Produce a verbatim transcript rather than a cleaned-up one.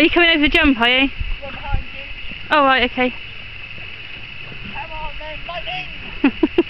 Are you coming over the jump, are you? One behind you. Oh right, okay. Come on then, lightning!